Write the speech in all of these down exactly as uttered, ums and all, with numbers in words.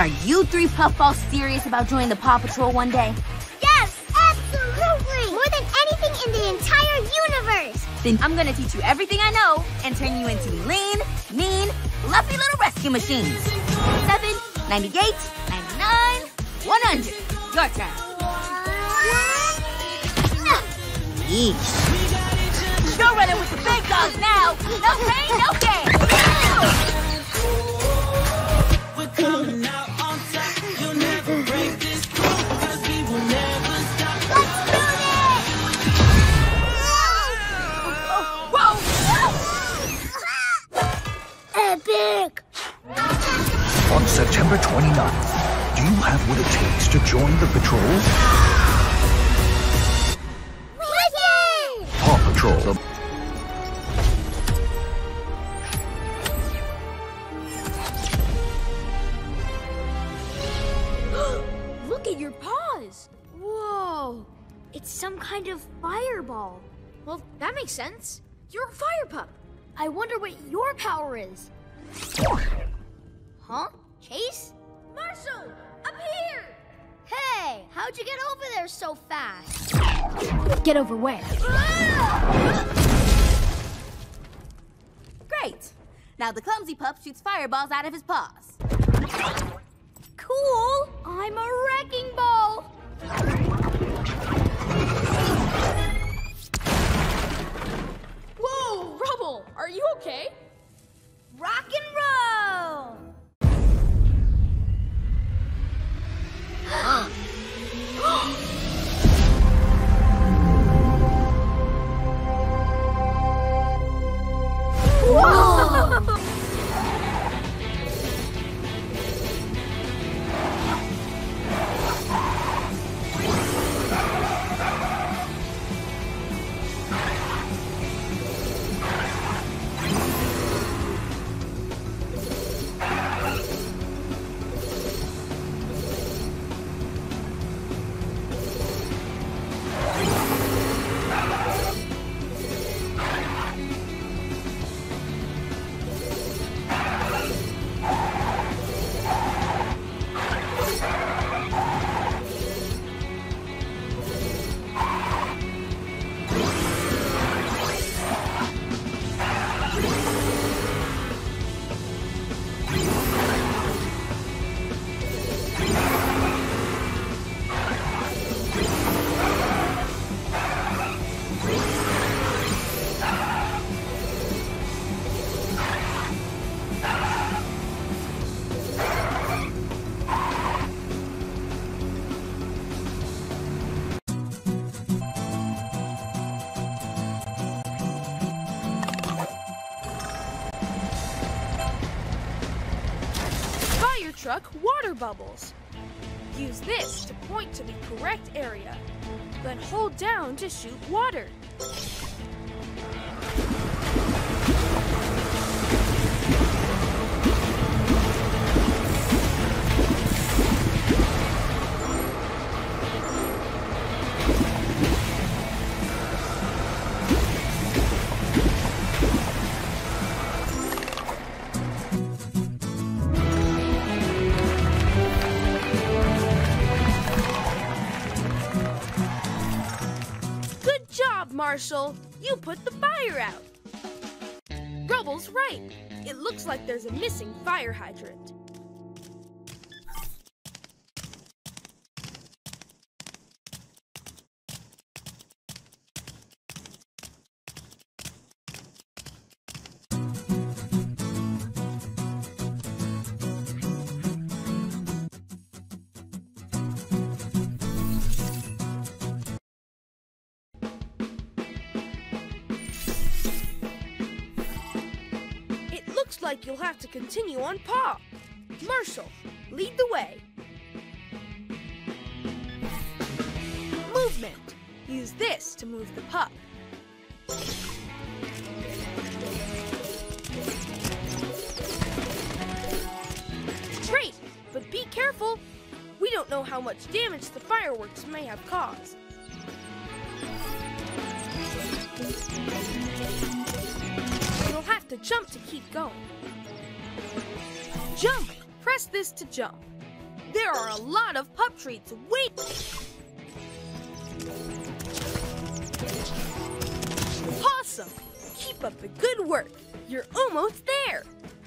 Are you three puffballs serious about joining the Paw Patrol one day? Yes, absolutely! More than anything in the entire universe! Then I'm gonna teach you everything I know and turn you into lean, mean, fluffy little rescue machines. Seven, ninety-eight, ninety-nine, one hundred. Your turn. Yeesh. You're running with the big dogs now. No pain, no gain. We're coming out on top. You'll never break this rule, 'cause we will never stop. Let's do this! Whoa! Epic! On September twenty-ninth, do you have what it takes to join the patrol? Wicked! Paw Patrol. The Look at your paws! Whoa! It's some kind of fireball. Well, that makes sense. You're a fire pup. I wonder what your power is. Huh? Chase? Marshall! Up here! Hey! How'd you get over there so fast? Get over where? Great. Now the clumsy pup shoots fireballs out of his paws. Cool! I'm a wrecking ball! Whoa, Rubble! Are you okay? Rock and roll! Whoa! Truck water bubbles. Use this to point to the correct area. Then hold down to shoot water. Marshall, you put the fire out. Rubble's right. It looks like there's a missing fire hydrant. Like you'll have to continue on Paw. Marshall, lead the way. Movement. Use this to move the pup. Great, but be careful. We don't know how much damage the fireworks may have caused. You'll have to jump to keep going. Jump! Press this to jump. There are a lot of pup treats waiting. Awesome! Keep up the good work. You're almost there.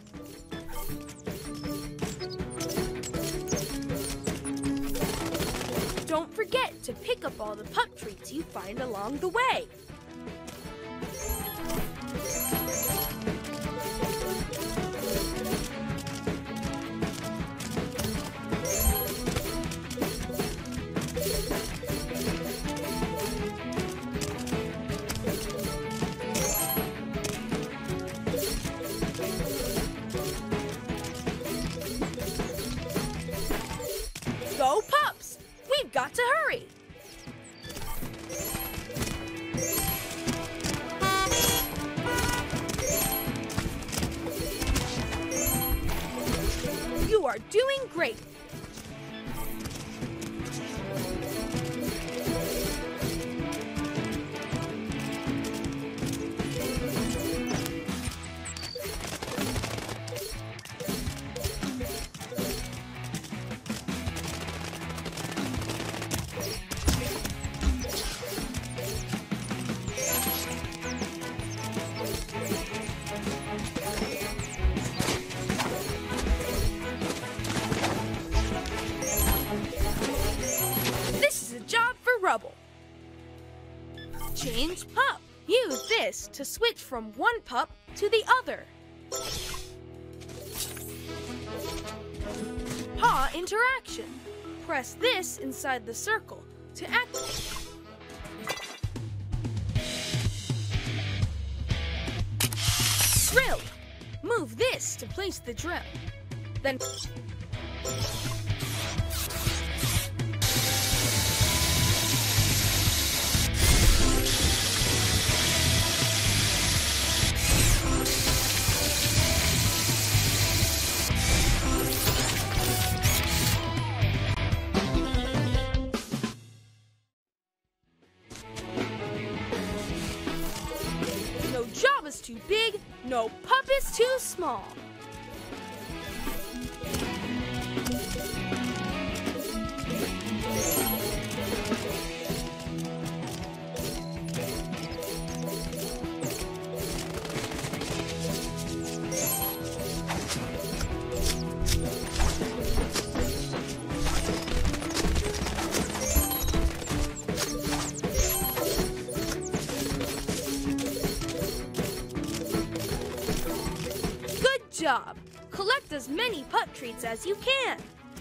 Don't forget to pick up all the pup treats you find along the way. Go pups! We've got to hurry! You are doing great! Rubble. Change pup. Use this to switch from one pup to the other. Paw interaction. Press this inside the circle to activate. Drill. Move this to place the drill. Then no job is too big, no pup is too small. Job. Collect as many pup treats as you can.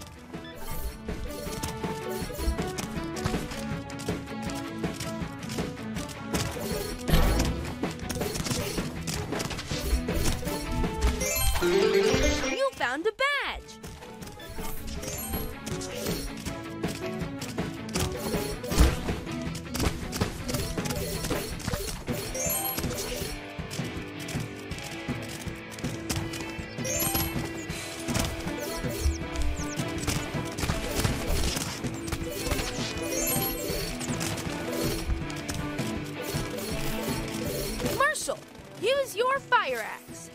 You found a badge. Use your fire axe.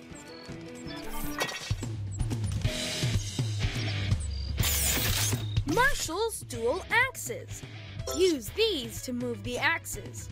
Marshall's dual axes. Use these to move the axes.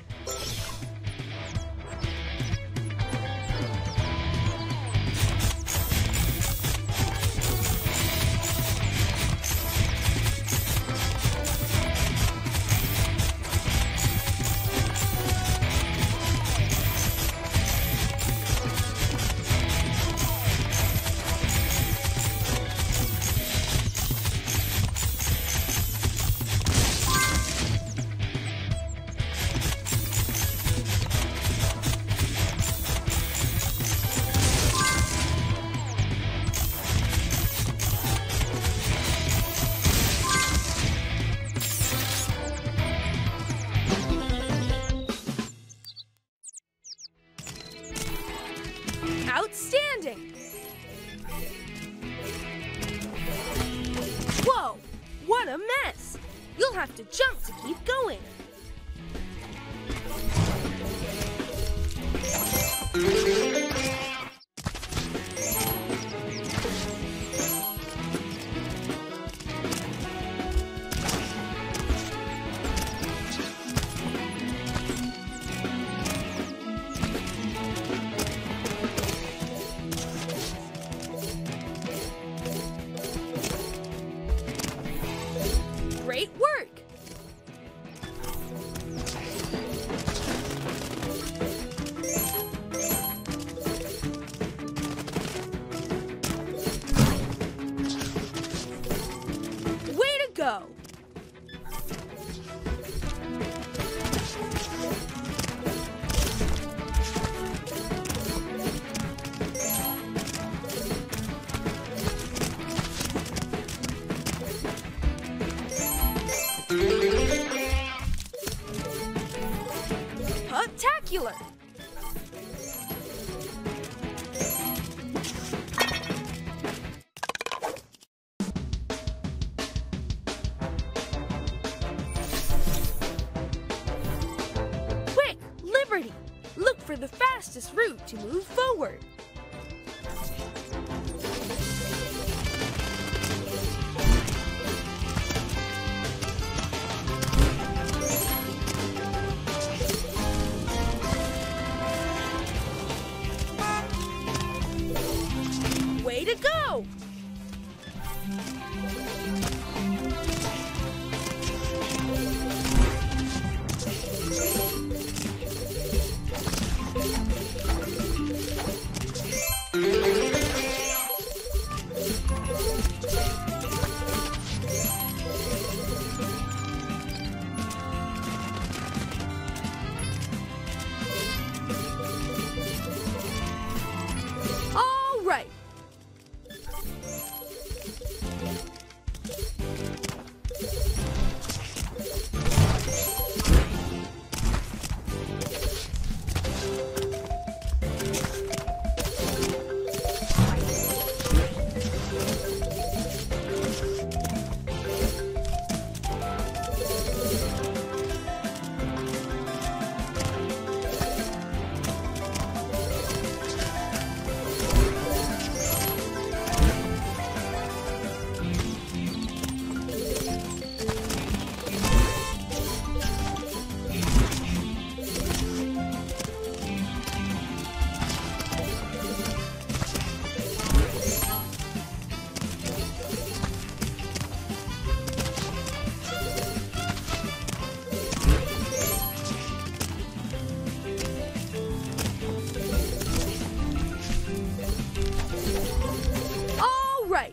Outstanding! Whoa! What a mess! You'll have to jump to keep going. for the fastest route to move forward. Way to go! All right. All right.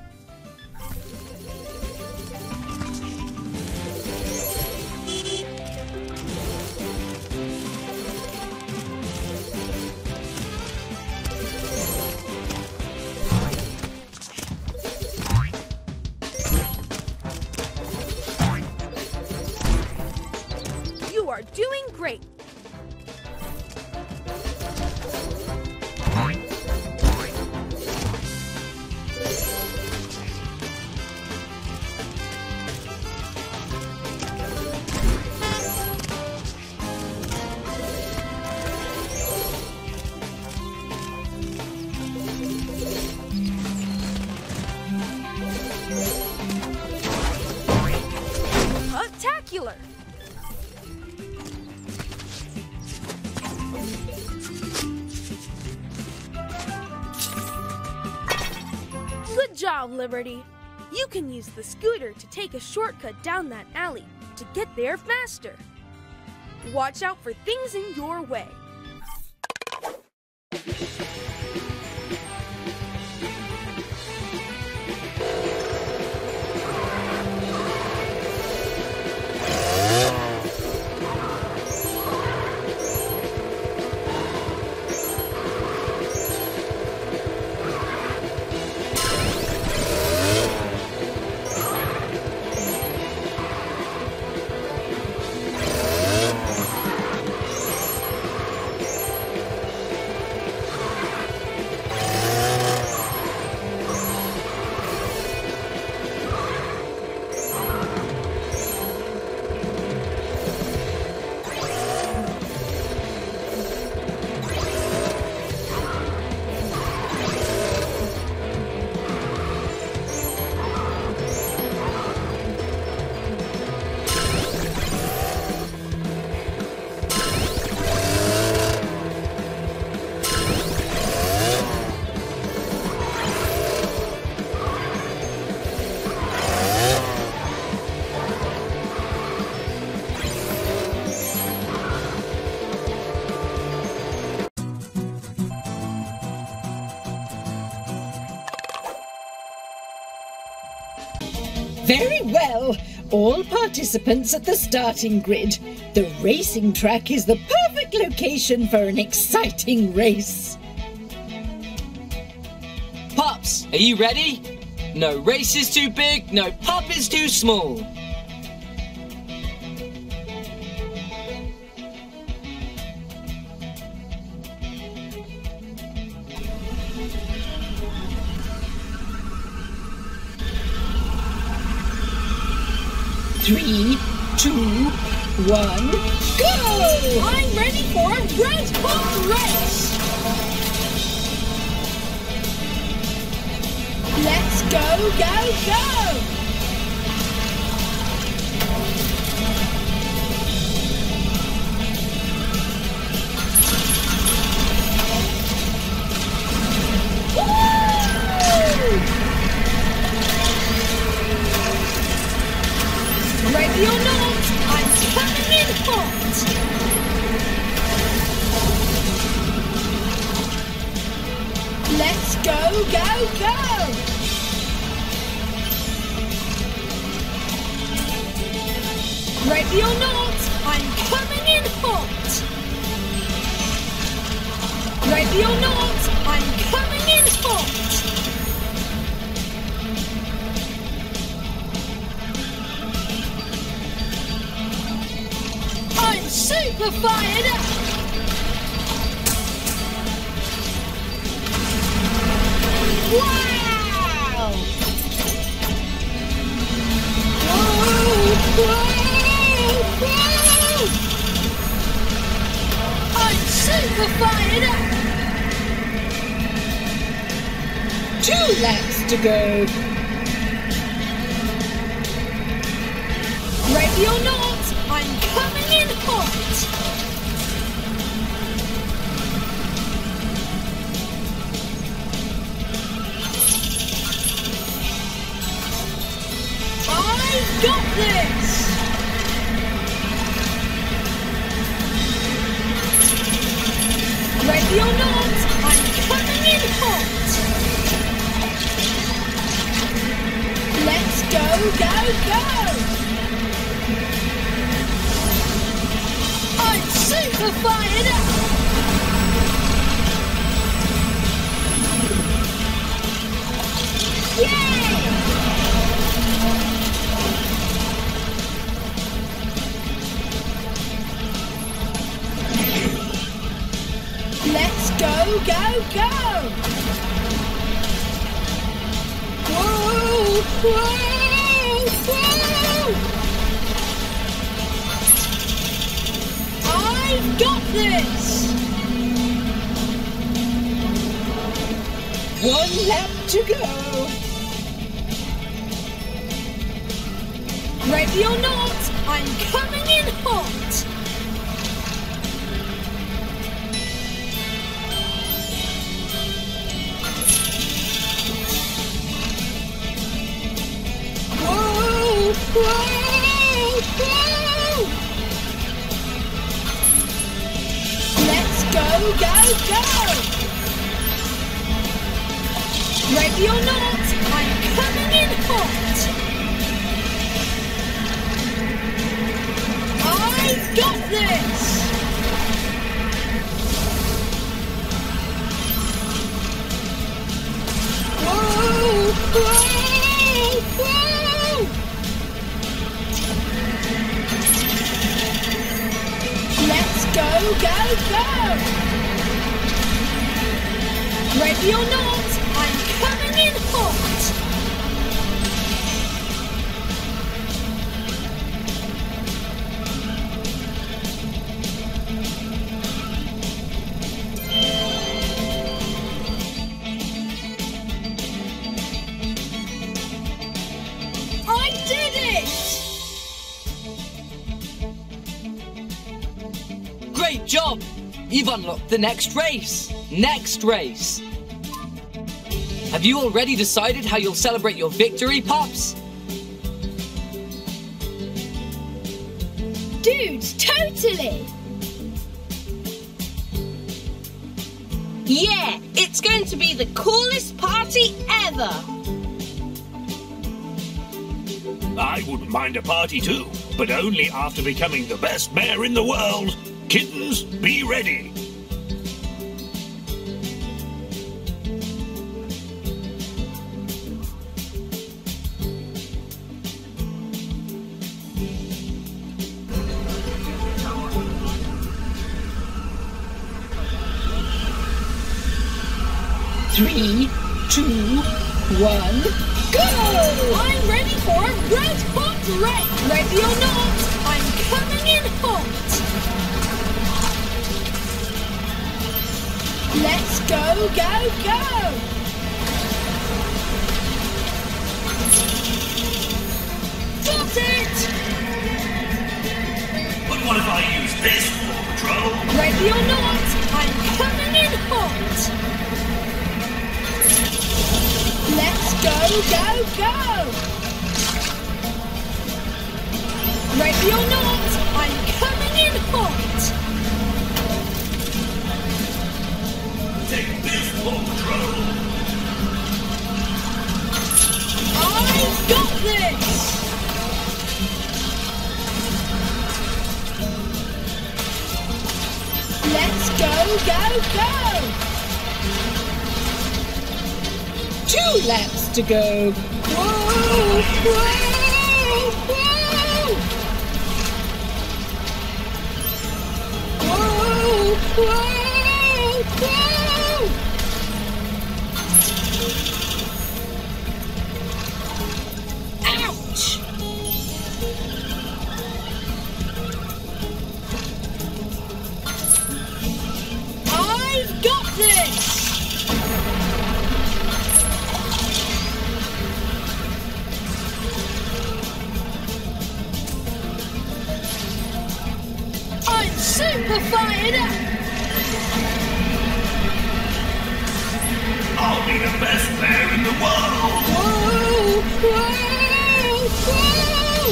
You are doing great. Spectacular! Good job, Liberty. You can use the scooter to take a shortcut down that alley to get there faster. Watch out for things in your way. Very well. All participants at the starting grid. The racing track is the perfect location for an exciting race. Pups, are you ready? No race is too big, no pup is too small. Three, two, one, go! I'm ready for a red hot race! Let's go, go, go! Ready or not, I'm coming in hot! Let's go, go, go! Ready or not, I'm coming in hot! Ready or not, I'm coming in hot! I'm super fired up! Wow! Whoa, whoa, whoa! I'm super fired up! Two laps to go. Ready or not, I'm coming in hot! I've got this! Ready or not, I'm coming in hot! Let's go, go, go! I'm super fired up! Yay! Let's go, go, go! Whoa, whoa, whoa! I've got this! One lap to go. Ready or not, I'm coming in hot! Whoa, whoa, whoa! Let's go, go, go! Ready or not, I'm coming in hot! I've got this! Whoa, whoa, whoa! Let's go, go, go! Ready or not, I'm coming in hot! I did it! Great job! You've unlocked the next race. Next race. Have you already decided how you'll celebrate your victory, Pups? Dude, totally! Yeah, it's going to be the coolest party ever! I wouldn't mind a party too, but only after becoming the best bear in the world. Kittens, be ready! Three, two, one, go! I'm ready for a red hot race! Ready or not, I'm coming in go, go! Got it! But what if I use this, Paw Patrol? Ready or not, I'm coming in hot! Let's go, go, go! Ready or not, I'm coming in hot! Take this, Paw Patrol! I've got this! Let's go, go, go! Two laps to go. Whoa, whoa, whoa! Whoa, whoa, whoa! Ouch! I've got this! I'm super fired up! I'll be the best bear in the world! Whoa! Whoa! Whoa!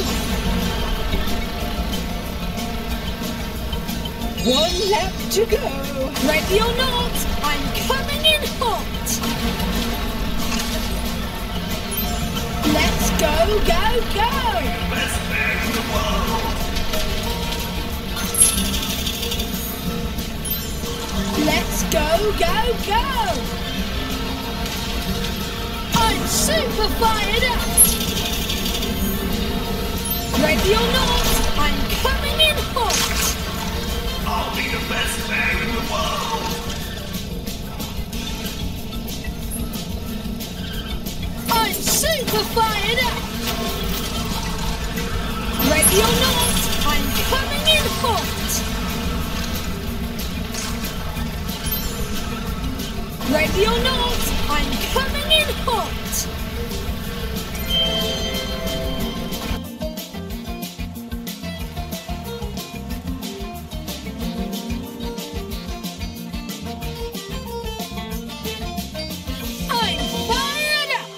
One lap to go. Ready or not, I'm coming in hot. Let's go, go, go! Best bear in the world! Let's go, go, go! I'm super fired up! Ready or not, I'm coming in hot! I'll be the best bear in the world! I'm super fired up! Ready or not, I'm coming in hot! Ready or not, I'm coming in hot! I'm fired up!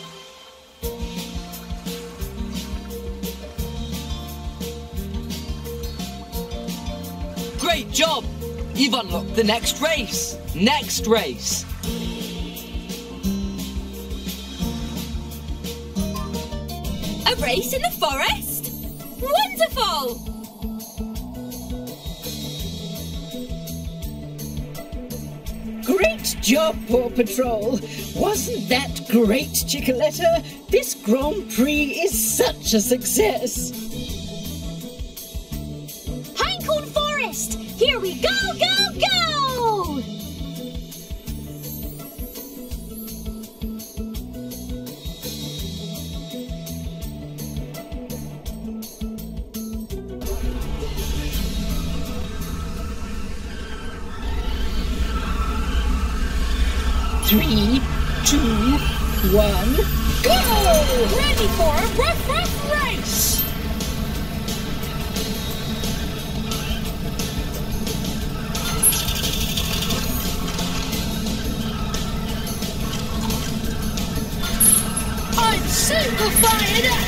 Great job! You've unlocked the next race. Next race. A race in the forest? Wonderful! Great job, Paw Patrol! Wasn't that great, Chickaletta? This Grand Prix is such a success! Pinecone Forest! Here we go, go, go! Three, two, one, go! Ready for a rough, rough race! I'm super fired up!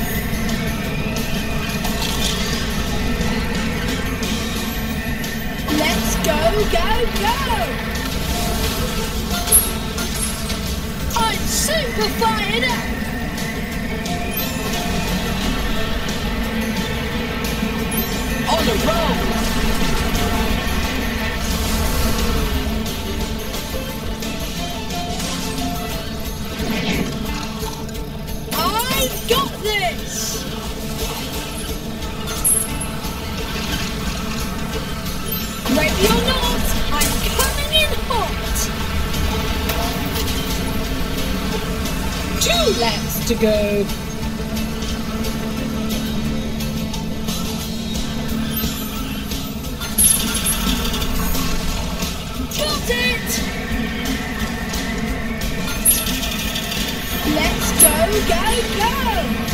Let's go, go, go! I'm super fired up! On a roll! I've got this! Ready or not, I'm coming in hot! Two laps to go. Got it! go, go!